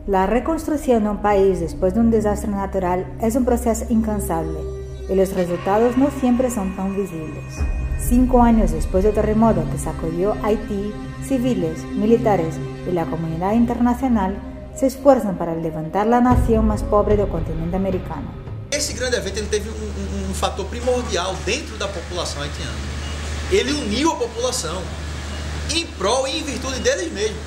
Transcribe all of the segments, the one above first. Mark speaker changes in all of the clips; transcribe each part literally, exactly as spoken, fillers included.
Speaker 1: La reconstrucción de un país después de un desastre natural es un proceso incansable y los resultados no siempre son tan visibles. Cinco años después del terremoto que sacudió Haití, civiles, militares y la comunidad internacional se esfuerzan para levantar la nación más pobre del continente americano.
Speaker 2: Esse grande evento ele teve um, um, um fator primordial dentro da população haitiana. Ele uniu a população em prol e em virtude deles mesmos.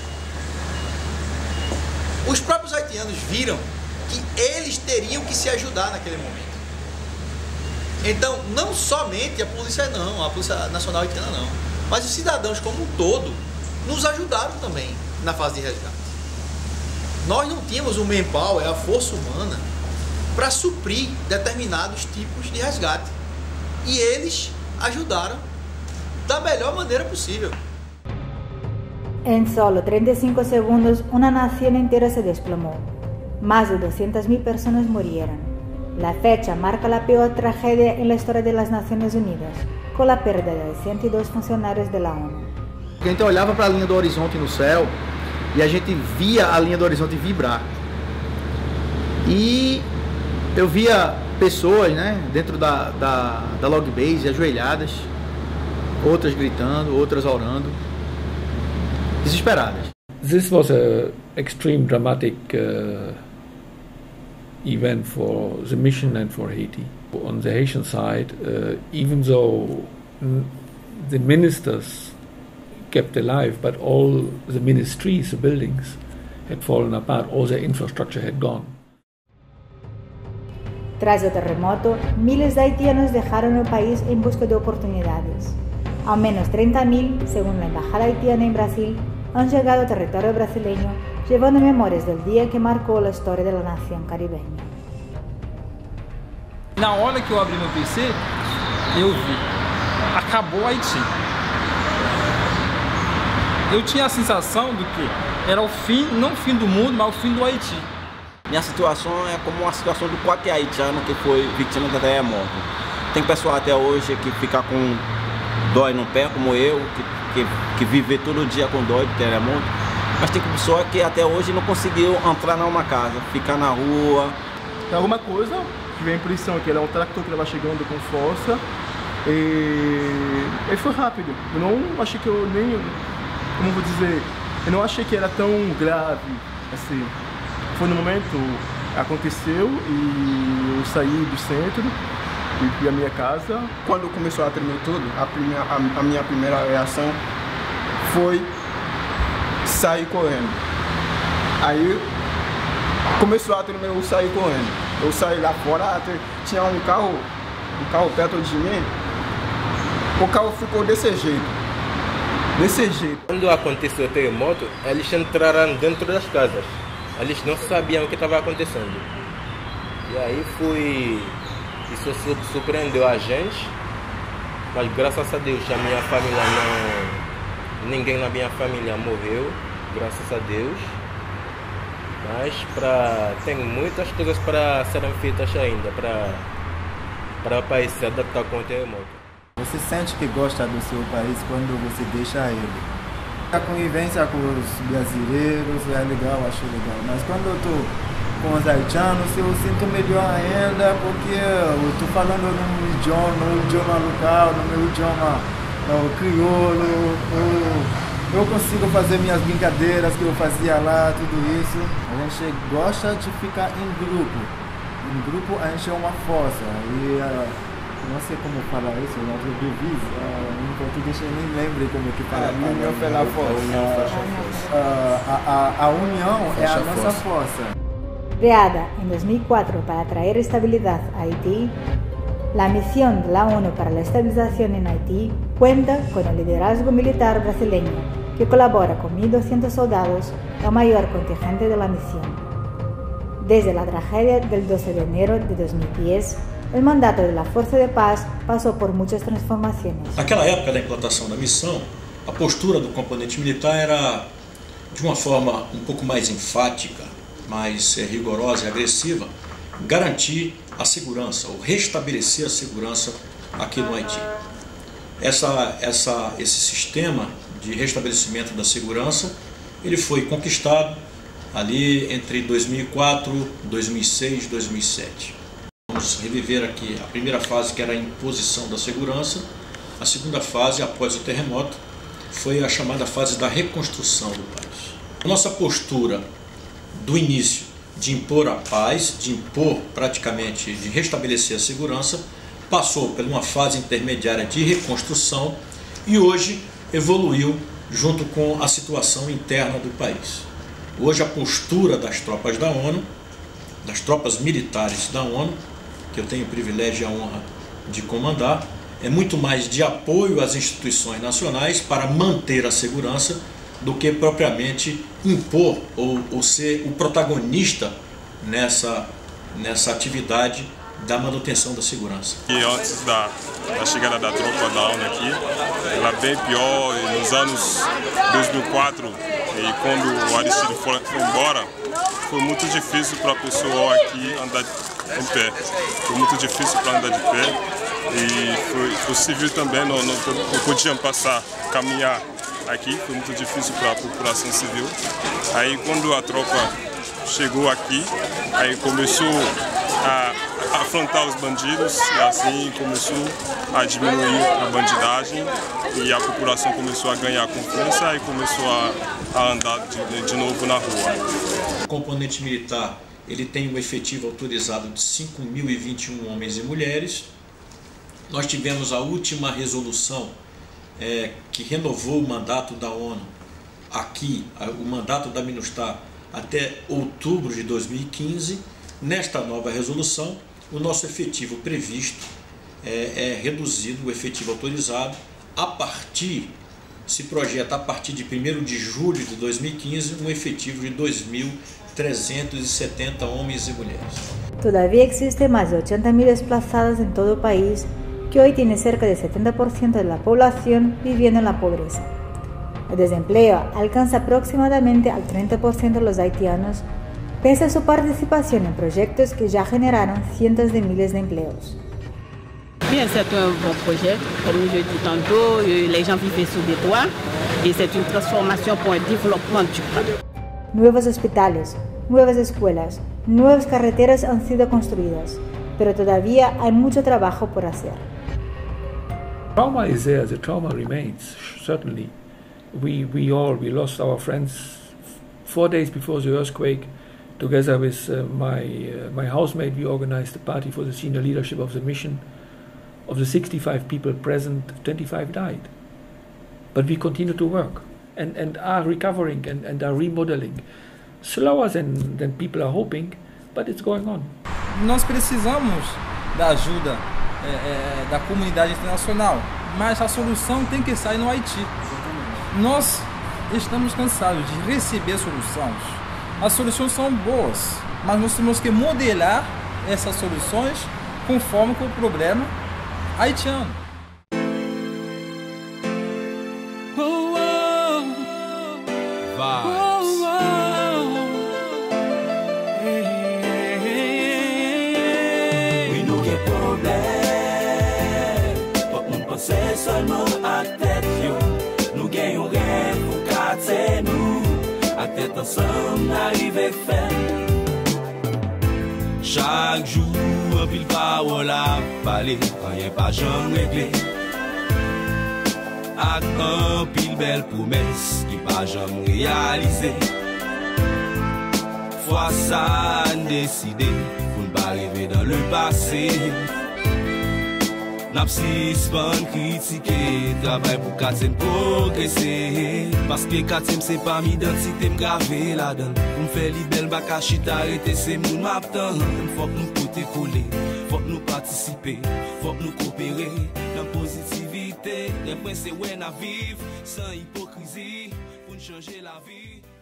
Speaker 2: Os próprios haitianos viram que eles teriam que se ajudar naquele momento. Então, não somente a polícia não, a Polícia Nacional Haitiana não, mas os cidadãos como um todo nos ajudaram também na fase de resgate. Nós não tínhamos o manpower, a força humana, para suprir determinados tipos de resgate. E eles ajudaram da melhor maneira possível.
Speaker 1: En solo treinta y cinco segundos, una nación entera se desplomó. Más de doscientas mil personas murieron. La fecha marca la peor tragedia en la historia de las Naciones Unidas, con la pérdida de ciento dos funcionarios de la ONU.
Speaker 3: A gente olhava para a linha do horizonte no céu e a gente via a linha do horizonte vibrar. E eu via pessoas, né, dentro da, da, da log base, ajoelhadas, outras gritando, outras orando, desesperadas.
Speaker 4: This was an extreme dramatic uh, event for the mission and for Haiti. On the Haitian side, uh, even though the ministers kept alive, but all the ministries, the buildings, had fallen apart, all the infrastructure had gone.
Speaker 1: Tras el terremoto, miles de haitianos dejaron el país en busca de oportunidades. Al menos treinta mil, según la Embajada Haitiana en Brasil, han llegado a territorio brasileño llevando memorias del día que marcó la historia de la nación caribeña.
Speaker 5: Na hora que eu abri meu P C, eu vi, acabou Haiti. Eu tinha a sensação do que era o fim, não o fim do mundo, mas o fim do Haiti.
Speaker 6: Minha situação é como uma situação do qualquer haitiano que foi vítima do terremoto. Tem pessoal até hoje que fica com dói no pé, como eu, que, que, que vive todo dia com dói do terremoto. Mas tem pessoa que até hoje não conseguiu entrar numa casa, ficar na rua.
Speaker 7: Tem alguma coisa que vem a impressão que ele é um tractor que estava chegando com força e ele foi rápido. Eu não achei que eu nem, como vou dizer, eu não achei que era tão grave assim. Foi no momento, aconteceu e eu saí do centro e fui à minha casa.
Speaker 8: Quando começou a tremer tudo, a, primeira, a, a minha primeira reação foi sair correndo. Aí começou a tremer, eu saí correndo. Eu saí lá fora, tinha um carro, um carro perto de mim. O carro ficou desse jeito, desse jeito.
Speaker 9: Quando aconteceu o terremoto, eles entraram dentro das casas. Eles não sabiam o que estava acontecendo. E aí foi... Isso surpreendeu a gente. Mas graças a Deus, a minha família não... Ninguém na minha família morreu. Graças a Deus. Mas pra... tem muitas coisas para serem feitas ainda. Para para o país se adaptar com o terremoto.
Speaker 10: Você sente que gosta do seu país quando você deixa ele. A convivência com os brasileiros é legal, acho legal, mas quando eu estou com os haitianos eu sinto melhor ainda porque eu estou falando no idioma, no idioma local, no meu idioma no crioulo, eu, eu consigo fazer minhas brincadeiras que eu fazia lá, tudo isso. A gente gosta de ficar em grupo, em grupo a gente é uma força e uh, não sei como falar isso, não devise, uh, em português eu nem lembro como que fala.
Speaker 8: A união pela força.
Speaker 10: A, a, a união é a nossa força.
Speaker 1: Creada en dos mil cuatro para traer estabilidad a Haití, la misión de la ONU para la estabilización en Haití cuenta con el liderazgo militar brasileño, que colabora con mil doscientos soldados, el mayor contingente de la misión. Desde la tragedia del doce de enero de dos mil diez, el mandato de la Fuerza de Paz passou por muitas transformações.
Speaker 11: Naquela época da implantação da missão, a postura do componente militar era de uma forma um pouco mais enfática, mais rigorosa e agressiva, garantir a segurança, ou restabelecer a segurança aqui no Haiti. Essa, essa, esse sistema de restabelecimento da segurança, ele foi conquistado ali entre dois mil e quatro, dois mil e seis e dois mil e sete. Vamos reviver aqui a primeira fase, que era a imposição da segurança. A segunda fase, após o terremoto, foi a chamada fase da reconstrução do país. A nossa postura do início de impor a paz, de impor praticamente, de restabelecer a segurança, passou por uma fase intermediária de reconstrução e hoje evoluiu junto com a situação interna do país. Hoje a postura das tropas da ONU, das tropas militares da ONU, que eu tenho o privilégio e a honra de comandar, é muito mais de apoio às instituições nacionais para manter a segurança do que propriamente impor ou, ou ser o protagonista nessa, nessa atividade da manutenção da segurança.
Speaker 12: E antes da, da chegada da tropa da ONU aqui, ela bem pior, e nos anos dois mil e quatro, e quando o Aristide foi embora, foi muito difícil para a pessoa aqui andar em pé, foi muito difícil para andar de pé. E foi, o civil também não, não, não podiam passar, caminhar aqui, foi muito difícil para a população civil. Aí quando a tropa chegou aqui, aí começou a afrontar os bandidos e assim começou a diminuir a bandidagem e a população começou a ganhar confiança e começou a, a andar de, de novo na rua.
Speaker 11: O componente militar, ele tem um efetivo autorizado de cinco mil e vinte e um homens e mulheres. Nós tivemos a última resolução é, que renovou o mandato da ONU aqui, o mandato da MINUSTAH até outubro de dois mil e quinze. Nesta nova resolução, o nosso efetivo previsto é, é reduzido, o efetivo autorizado, a partir, se projeta a partir de primeiro de julho de dois mil e quinze, um efetivo de dois mil trezentos e setenta homens e mulheres.
Speaker 1: Todavía existe más de ochenta mil desplazados en todo el país, que hoy tiene cerca del setenta por ciento de la población viviendo en la pobreza. El desempleo alcanza aproximadamente al treinta por ciento de los haitianos, pese a su participación en proyectos que ya generaron cientos de miles de empleos.
Speaker 13: Bien, c'est un bon projet. Comme je dis tantôt, les gens vivent sous des toits et c'est une transformation pour un développement du pays.
Speaker 1: Nuevos hospitales, nuevas escuelas, nuevas carreteras han sido construidas, pero todavía hay mucho trabajo por hacer.
Speaker 4: Trauma is there, the trauma remains, certainly. We, we all, we lost our friends four days before the earthquake. Together with uh, my, uh, my housemate, we organized a party for the senior leadership of the mission. Of the sixty-five people present, twenty-five died. But we continue to work and, and are recovering and, and are remodeling. Slower than, than people are hoping, but it's going on.
Speaker 5: Nós precisamos da ajuda é, é, da comunidade internacional, mas a solução tem que sair no Haiti. Nós estamos cansados de receber soluções. As soluções são boas, mas nós temos que modelar essas soluções conforme com o problema haitiano.
Speaker 14: C'est seulement à tête, nous gagnons rêve pour casser nous, à tête ensemble, n'arriver faire. Chaque jour, un pile parole à parler, rien pas jamais réglé. Avec un pile belle promesse qui pas jamais réalisé. Fois ça, décidé, pour ne pas rêver dans le passé. N'a pas si critiquer, travail pour Katim progresser. Parce que Katim c'est pas mi identité m'gravé là-dedans. Pour me faire libelle, bah cachit arrêter, c'est moun m'attend. Faut que nous côté coller, faut que nous participer, faut que nous coopérer. Dans positivité, les points c'est ouais à vivre, sans hypocrisie, pour changer la vie.